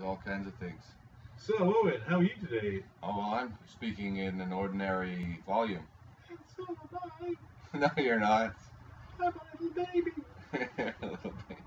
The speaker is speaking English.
There's all kinds of things. So, Owen, how are you today? Oh, well, I'm speaking in an ordinary volume. And so am I. No, you're not. I'm a little baby. Little baby.